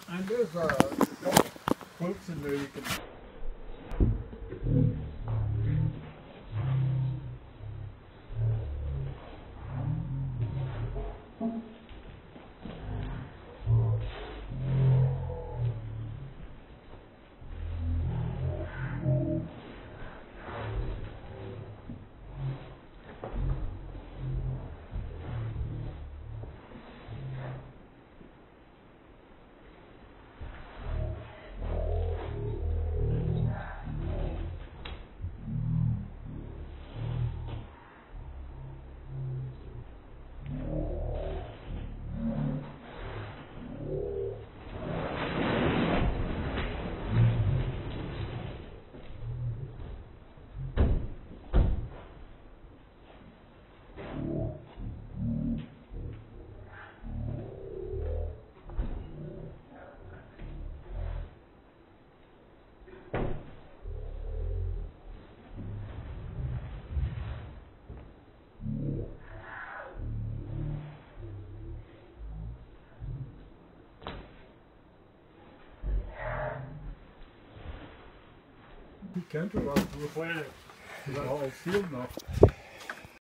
And there's a couple quotes in there you can. Die counterweight, we're all sealed now.